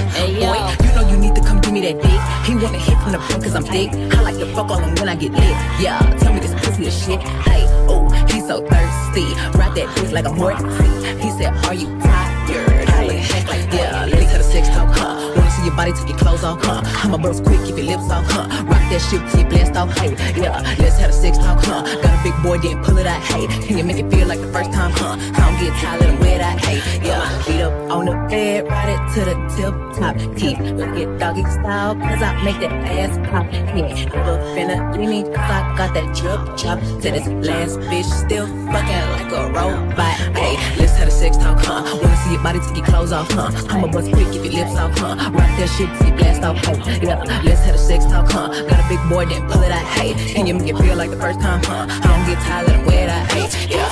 Hey, boy, you know you need to come give me that dick. He wanna hit from the front cause I'm thick. I like to fuck on him when I get lit. Yeah, tell me this pussy is shit. Hey, oh, he's so thirsty. Ride that dick like a horse. He said, are you tired? I like, yeah, let me cut a sex talk, huh? Wanna see your body take your clothes off, huh? I'ma burst quick, keep your lips off, huh? Rock that shit till you blast off, hey. Yeah, let's have a sex talk, huh? Got a big boy, then pull it out, hey. Can you make it feel like the first time, huh? I don't get tired, let him wear that, hey. Yeah, beat up on the bed, ride it to the tip top. Keep like it doggy style, cause I make that ass pop. Yeah, never finna leave me, cause I got that chop chop. To this last bitch, still fucking like a robot, hey. Let's have a sex talk, huh? Wanna see your body take your clothes off, huh? I'ma bust quick, keep your lips off, huh? Rock that shit till you blast off, hey. Yeah, let's have a sex talk, huh? Got a big boy, then pull it out, hey. Can you make it feel like the first time, huh? I don't get tired, let him wear that, hey.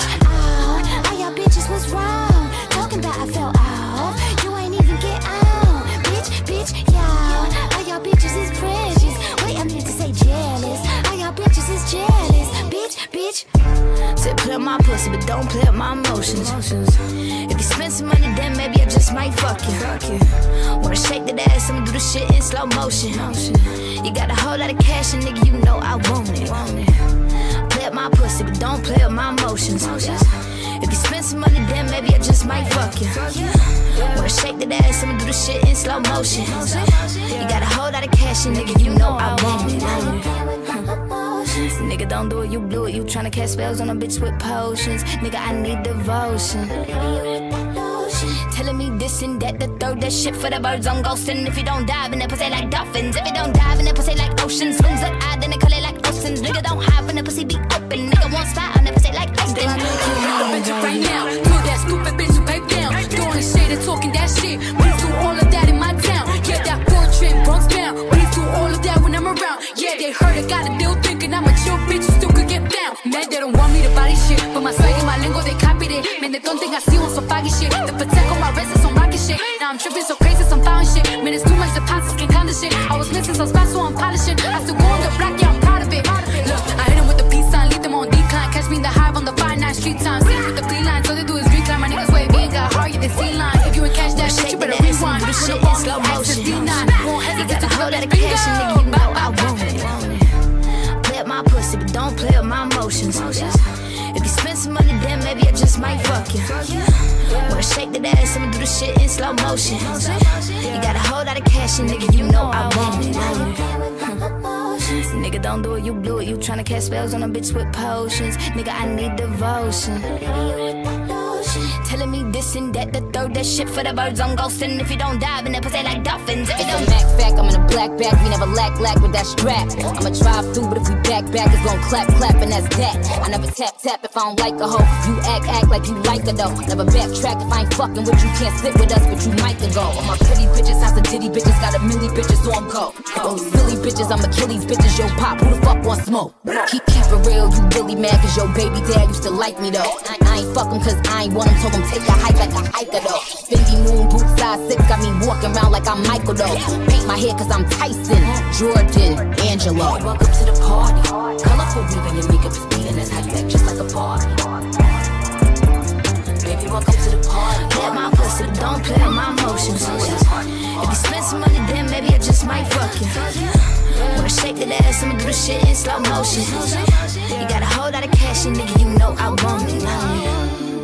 Yeah. All y'all bitches was wrong, talking about I fell off. You ain't even get out, bitch, yeah. All y'all bitches is precious. Wait a minute to say jealous. All y'all bitches is jealous, bitch. Said play with my pussy, but don't play with my emotions. If you spend some money, then maybe I just might fuck you. Wanna shake that ass, I'ma do the shit in slow motion. You got a whole lot of cash, and nigga, you know I want it. Play with my pussy, but don't play with my emotions. If you spend some money, then maybe I just might fuck you. Wanna shake that ass, I'ma do the shit in slow motion. You got a whole lot of cash, and nigga, you know I want it. Nigga, don't do it, you blew it. You tryna cast spells on a bitch with potions. Nigga, I need devotion. Telling me this and that, the third, that shit for the birds on ghosting. If you don't dive in that pussy like dolphins, if you don't dive in that pussy like oceans, swings up eye, then they call it like oceans. Nigga, don't hide in the pussy, be open. Nigga, won't spot on that pussy like Austin. bitch right now, kill that stupid bitch who pipe down. Throwing shade and talking that shit. Please do all of that in my town. Yeah, that foreign trend, Bronx down. Please do all of that when I'm around. Yeah, they heard I got a deal, thinking I'm a chill bitch who still could get down. Man, they don't want me to body shit, but my swag and my lingo, they copied it. Man, they don't think I see on some foggy shit. The protect on my wrist is some rocket shit. Now I'm tripping so crazy, some found shit. Man, it's too much deposits, can't count the shit. I was missing some spots, so I'm polishing. I still go on the block, yeah, I'm proud of it. Look, I hit them with the peace sign, leave them on decline. Catch me in the hive on the 5-9 street time. See with the clean line, so they do is recline. My niggas way big, got hard, yeah, they see line. If you ain't catch that shit, you better rewind. Do the shit in slow motion. Won't hesitate to Hold call that that cash, and nigga, you know I want it. Play with my pussy, but don't play with my emotions. If you spend some money, then maybe I just might fuck you. Wanna shake that ass, I'ma do the shit in slow motion. You got a whole lot of cash, and nigga, you know I want it. Nigga, don't do it, you blew it. You tryna cast spells on a bitch with potions. Nigga, I need devotion. Telling me this and that, the third, that shit for the birds on ghosting. If you don't dive in that pussy like dolphins. If you don't Mac fact, I'm in a black bag, we never lack with that strap. I'ma drive through, but if we back, it's gon' clap, and that's that. I never tap if I don't like a hoe. You act like you like her though. Never backtrack if I ain't fucking with you. Can't sit with us, but you might can go. All my pretty bitches, house of ditty bitches, got a milli bitches, so I'm go. All these silly bitches, I'm Achilles bitches, yo pop, who the fuck want smoke? Keep it real, you really mad cause your baby dad used to like me though. I ain't fuck him cause I ain't want him, told him take a hike like a hiker though. Fendi Moon boots size 6 got me walking around like I'm Michael though. Paint my hair cause I'm Tyson, Jordan, Angelo. Welcome to the party. Colorful weave and your makeup is beating, that's how you act just like a party. Baby, welcome to the party. play with my pussy, but don't play with my emotions. If you spend some money, then maybe I just might fuck you. Wanna shake that ass, I'ma do the shit in slow motion. You got a whole lot of cash, and nigga, you know I want it.